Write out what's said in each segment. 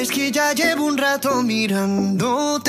Sabes que ya llevo un rato mirándote.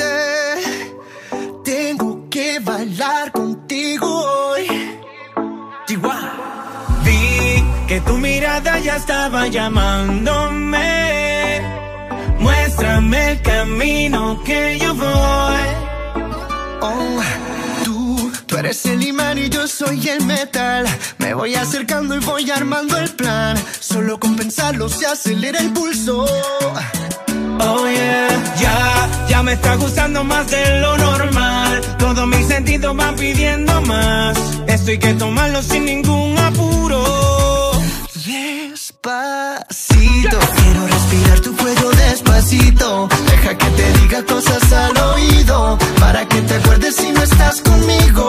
Tengo que bailar contigo hoy. Chihuahua. Vi que tu mirada ya estaba llamándome. Muéstrame el camino que yo voy. Oh, tú eres el imán y yo soy el metal. Me voy acercando y voy armando el plan. Solo con pensarlo se acelera el pulso. Oh yeah, ya me está gustando más de lo normal. Todos mis sentidos van pidiendo más. Esto hay que tomarlo sin ningún apuro. Despacito, quiero respirar tu cuello despacito. Deja que te diga cosas al oído, para que te acuerdes si no estás conmigo.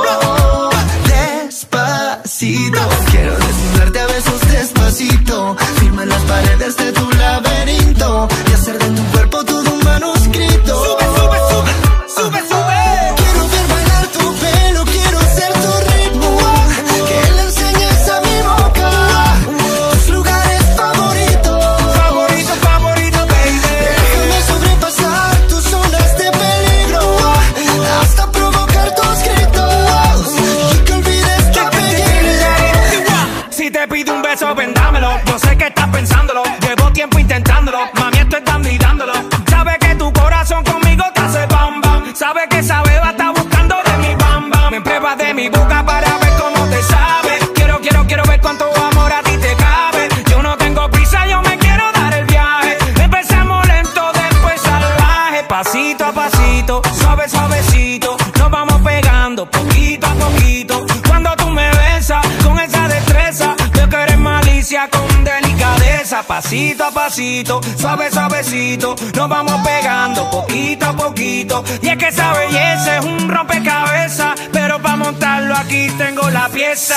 Despacito, quiero desnudarte a besos despacito. Firma en las paredes de tu laberinto y hacer de tu cuerpo todo un manuscrito. Sube, sube, sube, sube, sube. Quiero ver bailar tu pelo, quiero ser tu ritmo, que le enseñes a mi boca tus lugares favoritos. Favorito, favorito, baby. Déjame sobrepasar tus zonas de peligro, hasta provocar tus gritos y que olvides tu apellido. Si te pido un beso, vendámelo. Yo sé que estás pensándolo. Llevo tiempo intentándolo. Mami, esto están dándolo. Sabe que tu corazón conmigo te hace bam bam. Sabe que esa beba está buscando de mi bam bam. Me pruebas de mi boca para ver cómo te sabe. Quiero ver cuánto amor a ti te cabe. Yo no tengo prisa, yo me quiero dar el viaje. Empezamos lento, después salvaje. Pasito a pasito, suave, suavecito. Nos vamos pegando poquito a poquito. Cuando tú me besas con esa destreza, veo que eres malicia con delicadeza. Pasito a pasito, suave, suavecito. Nos vamos pegando poquito a poquito. Y es que esa belleza es un rompecabezas, pero para montarlo aquí tengo la pieza.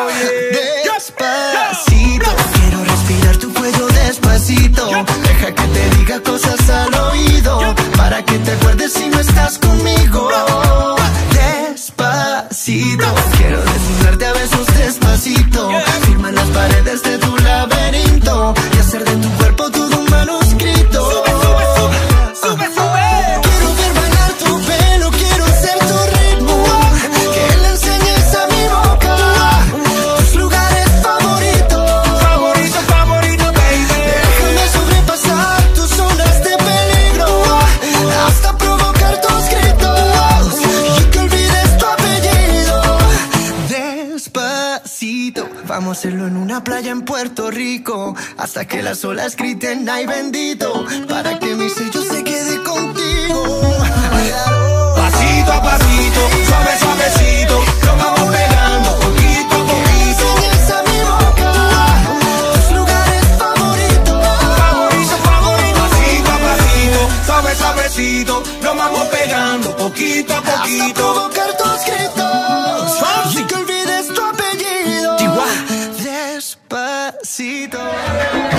Despacito, quiero respirar tu cuello despacito. Deja que te diga cosas al oído, para que te acuerdes si no estás conmigo. Despacito, quiero desnudarte a besos despacito. Firma en las paredes de tu laberinto y hacer de tu cuerpo todo un manuscrito. Sube, sube, sube, sube, sube. Quiero ver bailar tu pelo, quiero ser tu ritmo, que le enseñes a mi boca tus lugares favoritos. Favorito, favorito, baby. Déjame sobrepasar tus zonas de peligro, hasta provocar tus gritos y que olvides tu apellido. Despacito, vamos a hacerlo en una playa en Puerto Rico, hasta que las olas griten ay bendito, para que mi sello se quede contigo. Pasito a pasito, suave, suavecito. Nos vamos pegando poquito a poquito. Enseñas a mi boca tus lugares favoritos. Favorito, favorito. Pasito a pasito, suave, suavecito. Nos vamos pegando poquito a Hasta poquito. provocar tus gritos y que olvides tu apellido. Chihuahua. Despacito.